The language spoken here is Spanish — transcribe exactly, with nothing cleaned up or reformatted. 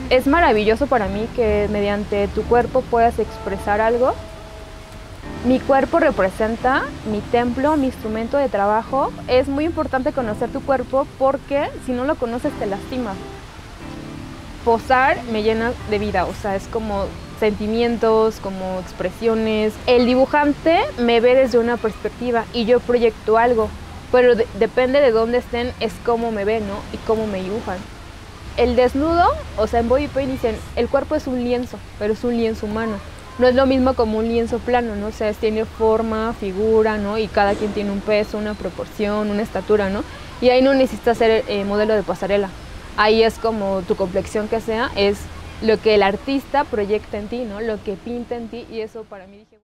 Es maravilloso para mí que mediante tu cuerpo puedas expresar algo. Mi cuerpo representa mi templo, mi instrumento de trabajo. Es muy importante conocer tu cuerpo porque si no lo conoces te lastimas. Posar me llena de vida, o sea, es como sentimientos, como expresiones. El dibujante me ve desde una perspectiva y yo proyecto algo, pero de- depende de dónde estén, es cómo me ven, ¿no? Y cómo me dibujan. El desnudo, o sea, en body paint dicen, el cuerpo es un lienzo, pero es un lienzo humano. No es lo mismo como un lienzo plano, ¿no? O sea, tiene forma, figura, ¿no? Y cada quien tiene un peso, una proporción, una estatura, ¿no? Y ahí no necesitas ser eh, modelo de pasarela. Ahí es como tu complexión que sea, es lo que el artista proyecta en ti, ¿no? Lo que pinta en ti, y eso para mí dije...